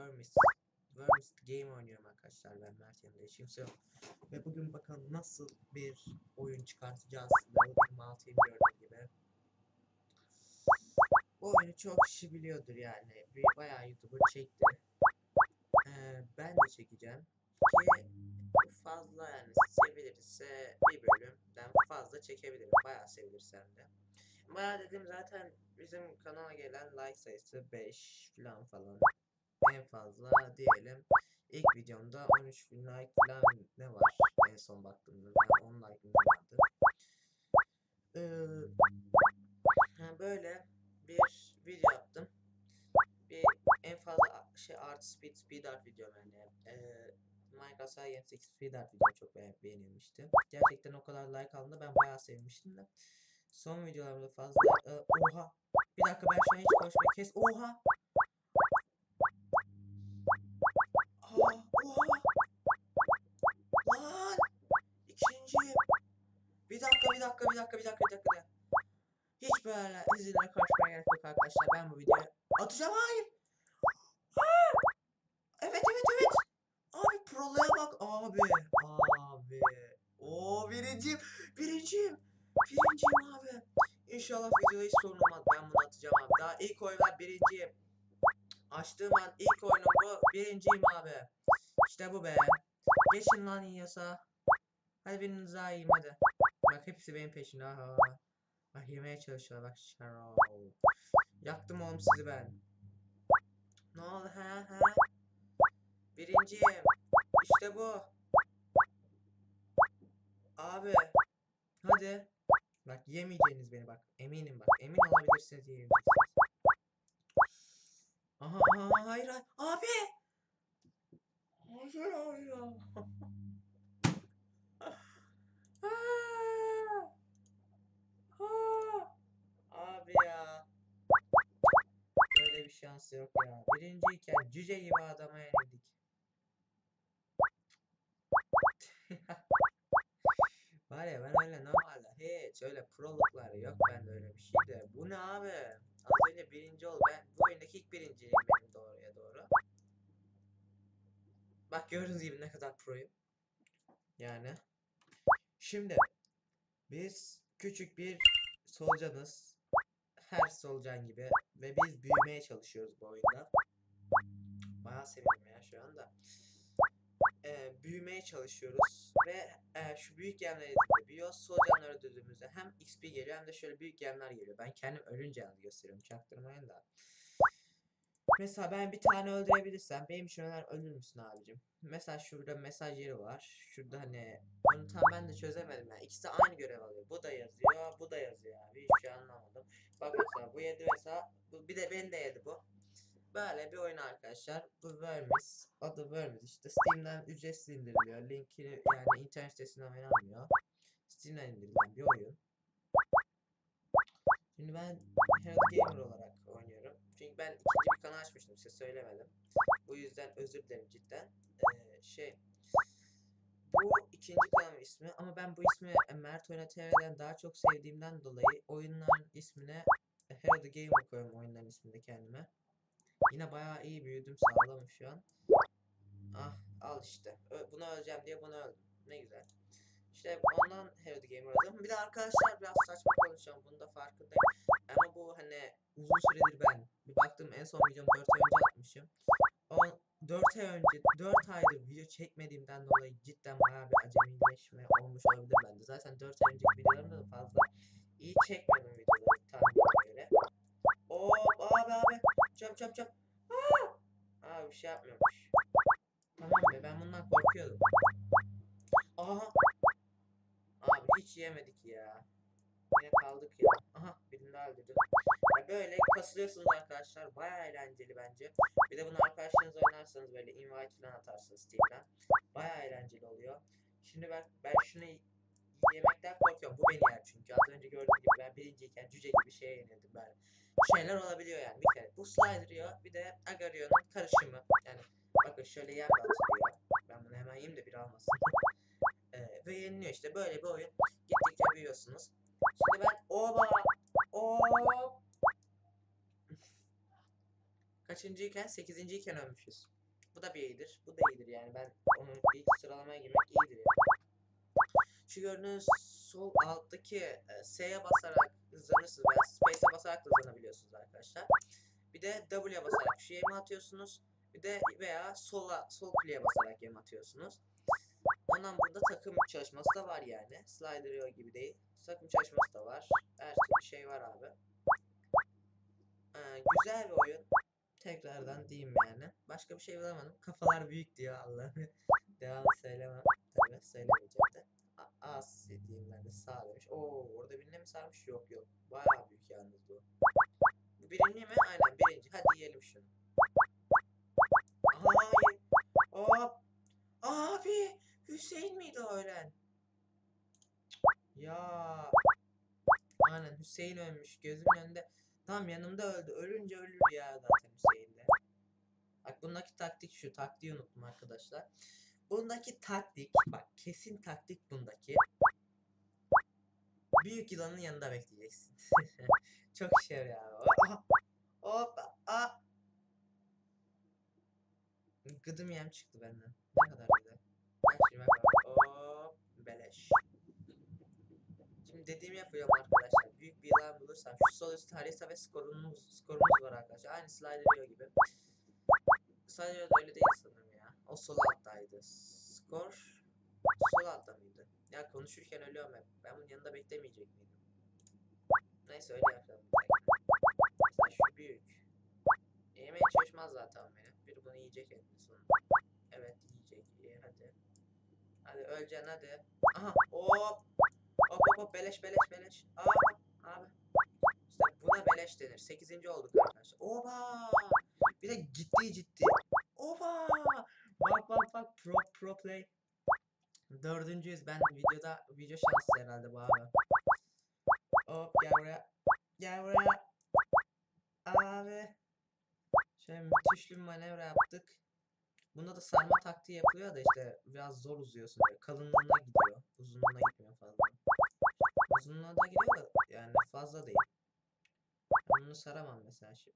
Worms Game oynuyorum arkadaşlar. Ben Mert, yanımda hiç kimse yok. Ve bugün bakalım nasıl bir oyun çıkartacağız. Level 26'yı gördüğüm gibi. Bu oyunu çok kişi biliyordur yani. Bayağı YouTuber çekti. Ben de çekeceğim. Ki fazla yani sevilirse bir bölümden fazla çekebilirim. Bayağı sevilirsem de. Bayağı dedim zaten bizim kanala gelen like sayısı 5 falan. En fazla diyelim. İlk videomda 13 bin like falan ne var en son baktığımda. Ben 10 like ne vardı. Böyle bir video yaptım. Bir en fazla art speed art videom yani. Minecraft Science speed art videom çok beğenilmişti. Gerçekten o kadar like aldığında ben bayağı sevmiştim de. Son videolarımda fazla oha. Bir dakika, ben şu an hiç konuşmayı kes. Oha. Oha. Lan. İkinci. Bir dakika. Hiç böyle izine karışmaya gerek yok arkadaşlar. Ben bu videoyu atacağım. Hayır. Evet. Abi prolaya bak abi. O birinciyim abi. İnşallah videoda hiç sorun olmaz. Ben bunu atacağım abi. Daha ilk oyunlar birinciyim. Açtığım an ilk oyunum bu. Birinciyim abi. İşte bu be. Geçin lan yiyorsa. Hadi biriniz daha yiyeyim hadi. Bak hepsi benim peşimde. Aha. Bak yemeye çalışıyorlar bak. Şaro. Yaktım oğlum sizi ben. Ne oldu ha? Birinciyim. İşte bu. Abi. Hadi. Bak yemeyeceğiniz beni bak. Eminim bak. Emin olabilirsiniz yemeyeceksiniz. Aha hayır. Abi. Hayır ya. Abi ya. Böyle bir şans yok ya. Birinciyken cüce gibi adama yenildik. Var ya, ben öyle normalde hiç öyle proluklar yok bende öyle bir şey de. Bu ne abi? Az önce birinci ol. Ben bu oyundaki ilk birinciyim benim doğruya doğru. Bak gördüğünüz gibi ne kadar proyum. Yani. Şimdi biz küçük bir solucanız. Her solucan gibi. Ve biz büyümeye çalışıyoruz bu oyunda. Bayağı seviyorum ya şu anda. Büyümeye çalışıyoruz ve şu büyük gemleri büyüyor. Solucanları öldürdüğümüzde hem XP geliyor hem de şöyle büyük gemler geliyor. Ben kendim ölünce gösteriyorum, çaktırmayın da. Mesela ben bir tane öldürebilirsem benim için ölür müsün abicim? Mesela şurada mesaj yeri var. Şurada hani onu tam ben de çözemedim yani. İkisi de aynı görev alıyor. Bu da yazıyor, bu da yazıyor abi. Hiçbir şey anlamadım. Bak mesela bu yedi mesela. Bir de beni de yedi bu. Böyle bir oyun arkadaşlar. Bu Worms. Adı Worms işte. Steam'den ücretsiz indiriliyor. Linkini yani internet sitesinden oynanmıyor. Steam'den indirilen bir oyun. Şimdi ben Herald Gamer olarak oynuyorum. Çünkü ben ikinci bir kanal açmıştım, size söylemedim. Bu yüzden özür dilerim cidden. Bu ikinci kanalın ismi ama ben bu ismi Mert Oyna TV'den daha çok sevdiğimden dolayı oyunların ismine Herald Gamer koyuyorum, oyunların isminde kendime. Yine bayağı iyi büyüdüm, sağlamım şu an. Ah al işte. Bunu öleceğim diye bunu öldüm. Ne güzel. İşte ondan Herald Gamer oldum. Bir de arkadaşlar biraz saçma konuşacağım. Bunun da farkındayım. Ama bu hani uzun süredir ben bir baktım, en son videomu 4 ay önce atmışım. O 4 ay önce 4 aydır video çekmediğimden dolayı cidden bayağı bir acemileşme olmuş olabilir bende. Zaten 4 ay önceki videolarımda da fazla iyi çekmedim videoları tahminime göre. Hop abi. Çöp. Abi bir şey yapmıyormuş. Tamam be, ben bundan korkuyordum. Aha. Abi hiç yemedik ya. Yine kaldık ya. Aha birini daha öldürdüm. Ya böyle kasılıyorsunuz arkadaşlar. Bayağı eğlenceli bence. Bir de bunu arkadaşlarınızla oynarsanız böyle invite falan atarsınız Steam'den. Bayağı eğlenceli oluyor. Şimdi ben şunu yemekten korkuyorum. Bu beni yer çünkü. Az önce gördüğüm gibi ben birinciyken cüce gibi şeye yenildim ben. Şeyler olabiliyor yani bir kere. Bu slide diyor. Bir de Agarion'un karışımı. Yani bakın şöyle yem de atılıyor. Ben bunu hemen yiyeyim de bir almasın. Ve yeniliyor işte. Böyle bir oyun. Gittikçe büyüyorsunuz. Şimdi ben hop. 9'uyken 8. iken ölmüşüz. Bu da bir iyidir. Bu da iyidir yani. Ben onun ilk sıralamaya girmek iyidir yani. Şu gördüğünüz sol alttaki S'ye basarak hızlanırsınız veya Space'e basarak da hızlanabiliyorsunuz arkadaşlar. Bir de W'ye basarak şu yeme atıyorsunuz. Bir de veya sol kliğe basarak yem atıyorsunuz. Ondan burada takım çalışması da var yani. Slider gibi değil. Takım çalışması da var. Her türlü şey var abi. Güzel bir oyun. Tekrardan diyeyim yani. Başka bir şey bulamadım. Kafalar büyük diyor Allah'ım. Devamlı söylemem. Tabii söylemeyeceğim de. Az diyeyim ben de sağ demiş. Oo, orada birine mi sarmış? Yok yok. Bayağı büyük yalnız bu. Bu birinci mi? Aynen birinci. Hadi yiyelim şunu. Hayır. Hop. Abi. Hüseyin miydi o ölen? Ya. Aynen Hüseyin ölmüş. Gözümün önünde. Tam yanımda öldü. Ölünce ölür ya zaten Hüseyin de. Bak bundaki taktik şu. Taktiği unuttum arkadaşlar. Bundaki taktik. Bak kesin taktik bundaki. Büyük yılanın yanında bekleyeceksin. Çok şey ya. Hop. Aa. Gıdım yem çıktı benden. Ne kadar güzel. Bak şimdi bak. Hop. Beleş. Şimdi dediğimi yapıyorum arkadaşlar. Büyük bir yılan bulursam şu sol üst harita ve skorumuz var arkadaşlar. Aynı Slider gibi. Slider öyle değil sanırım ya. O sol alttaydı. Skor sol altta mıydı? Ya konuşurken ölüyorum hep. Ben bunun yanında beklemeyecek miydim? Neyse öyle yapalım. Mesela şu büyük. Yemeye çalışmaz zaten beni. Biri bunu yiyecek en sonunda. Evet yiyecek. İyi hadi. Hadi öleceksin hadi. Aha hop. Hop beleş. Aa abi. İşte buna beleş denir. 8. olduk arkadaşlar. Oba! Bir de ciddi. Oba! Bak pro play. 4.'yüz ben video şansı herhalde bu abi. Hop gel buraya. Abi. Şöyle müthiş bir manevra yaptık. Bunda da sarma taktiği yapılıyor da işte biraz zor uzuyorsun. Böyle kalınlığına gidiyor. Uzunluğuna gitmiyor fazla. Uzunluğuna da gidiyor da yani fazla değil. Ben bunu saramam mesela şimdi.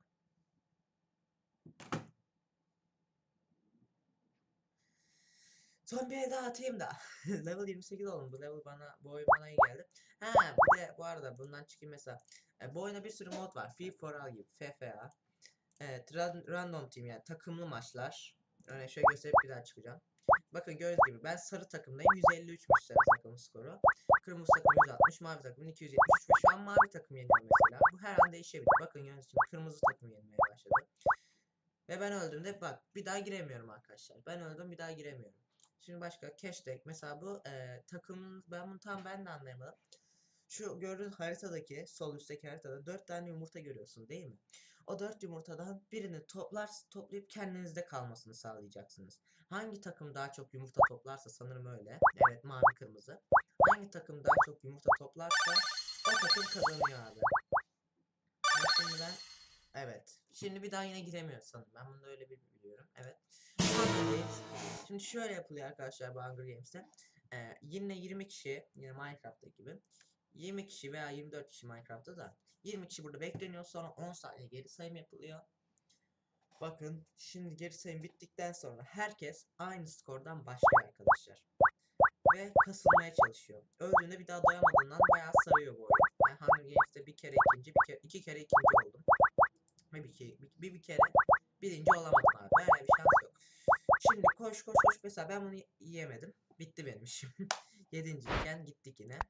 Son bir el daha atayım da. Level 28 oldum. Bu oyun bana iyi geldi. Ha bir de bu arada bundan çıkayım mesela. Bu oyunda bir sürü mod var. Free for all gibi. FFA. Evet, random team yani takımlı maçlar. Örneğin şöyle gösterip bir daha çıkacağım. Bakın gördüğünüz gibi ben sarı takımdayım. 153'müş sarı takımın skoru. Kırmızı takım 160, mavi takım 273 ve şu an mavi takım yeniyor mesela. Bu her an değişebilir. Bakın gördüğünüz gibi kırmızı takım yenmeye başladı. Ve ben öldüğümde bak bir daha giremiyorum arkadaşlar. Ben öldüm bir daha giremiyorum. Şimdi başka hashtag mesela bu takımın ben de anlayamadım. Şu gördüğünüz haritadaki sol üstteki haritada 4 tane yumurta görüyorsun değil mi? O 4 yumurtadan birini toplayıp kendinizde kalmasını sağlayacaksınız. Hangi takım daha çok yumurta toplarsa sanırım öyle. Evet mavi kırmızı. Hangi takım daha çok yumurta toplarsa o takım kazanıyor abi. Şimdi ben evet. Şimdi bir daha yine giremiyoruz sanırım. Ben bunu da öyle bir biliyorum. Evet. Hunger Games. Şimdi şöyle yapılıyor arkadaşlar bu Hunger Games'te. Yine 20 kişi yine Minecraft'taki gibi 20 kişi veya 24 kişi Minecraft'ta da 20 kişi burada bekleniyor, sonra 10 saniye geri sayım yapılıyor. Bakın şimdi geri sayım bittikten sonra herkes aynı skordan başlıyor arkadaşlar. Ve kasılmaya çalışıyor. Öldüğünde bir daha doyamadığından bayağı sarıyor bu oyun. Ben Hunger Games'te iki kere ikinci oldum. Ve bir kere birinci olamadım abi. Böyle bir şans yok. Şimdi koş mesela ben bunu yiyemedim. Bitti benim işim. 7.'yken gittik yine.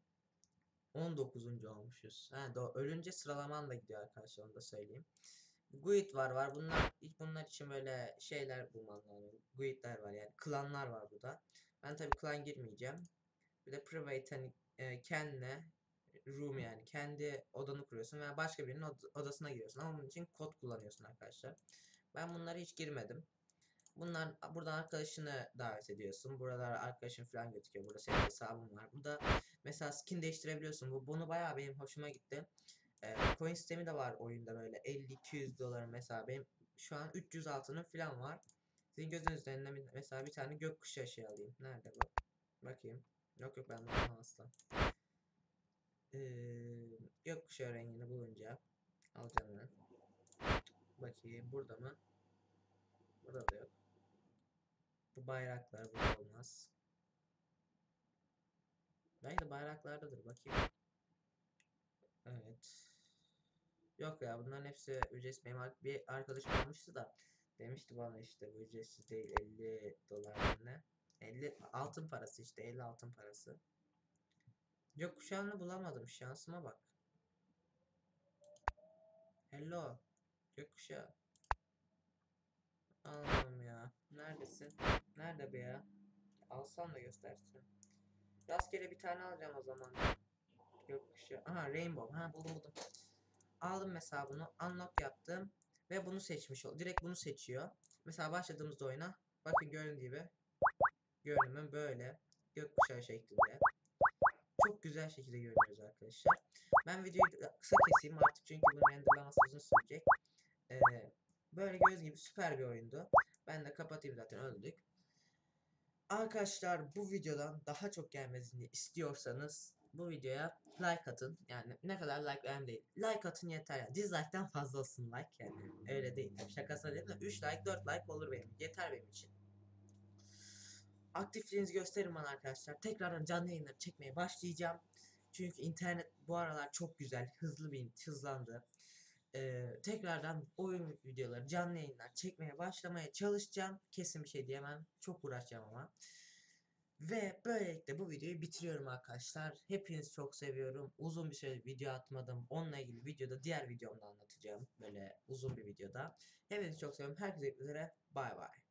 19. olmuşuz. Ha, ölünce sıralaman da gidiyor arkadaşlar, onu da söyleyeyim. Guild var. Bunlar için böyle şeyler bulman lazım. Guild'ler var yani. Klanlar var burada. Ben tabii klan girmeyeceğim. Bir de private hani kendine room yani kendi odanı kuruyorsun veya başka birinin odasına giriyorsun ama bunun için kod kullanıyorsun arkadaşlar. Ben bunlara hiç girmedim. Buradan arkadaşını davet ediyorsun. Buralar arkadaşın falan gözüküyor. Burada senin hesabın var. Burada mesela skin değiştirebiliyorsun. Bunu bayağı benim hoşuma gitti. Coin sistemi de var oyunda böyle 50-200 dolar mesela benim şu an 300 altının falan var. Sizin gözünüz önünde mesela bir tane gökkuşağı şey alayım. Nerede bu? Bakayım. Yok ben bunu asla. Gökkuşağı rengini bulunca alacağım ben. Bakayım burada mı? Burada da yok. Bu bayraklar burada olmaz. Belki de bayraklardadır, bakayım. Evet. Yok ya, bunların hepsi ücretsiz. Benim bir arkadaşım almıştı da demişti bana, işte bu ücretsiz değil, 50 dolar ne? 50 altın parası, işte 50 altın parası. Yok, kuşağını bulamadım, şansıma bak. Hello. Gökkuşağı. Allah'ım ya. Neredesin? Nerede be ya? Alsam da göstersin. Rastgele bir tane alacağım o zaman. Gökkuşağı. Aha, Rainbow. Ha, buldum. Aldım mesela bunu. Unlock yaptım. Ve bunu seçmiş ol. Direkt bunu seçiyor. Mesela başladığımızda oyuna. Bakın, gördüğünüz gibi. Görünümü böyle. Gökkuşağı şeklinde. Çok güzel şekilde görünüyoruz arkadaşlar. Ben videoyu kısa keseyim artık, çünkü bunun renderlaması uzun sürecek. Böyle göz gibi süper bir oyundu. Ben de kapatayım, zaten öldük. Arkadaşlar, bu videodan daha çok gelmesini istiyorsanız bu videoya like atın. Yani ne kadar like önemli değil. Like atın yeter ya. Dislike'den fazla olsun like yani. Öyle değil. Tabii şakasına değil de 3 like 4 like olur benim. Yeter benim için. Aktifliğinizi gösterin bana arkadaşlar. Tekrardan canlı yayınları çekmeye başlayacağım. Çünkü internet bu aralar çok güzel. Hızlandı. Tekrardan oyun videoları, canlı yayınlar çekmeye başlamaya çalışacağım. Kesin bir şey diyemem. Çok uğraşacağım ama. Ve böylelikle bu videoyu bitiriyorum arkadaşlar. Hepinizi çok seviyorum. Uzun bir süre video atmadım. Onunla ilgili videoda, diğer videomda anlatacağım. Böyle uzun bir videoda. Hepinizi çok seviyorum. Herkese üzere. Bay bay.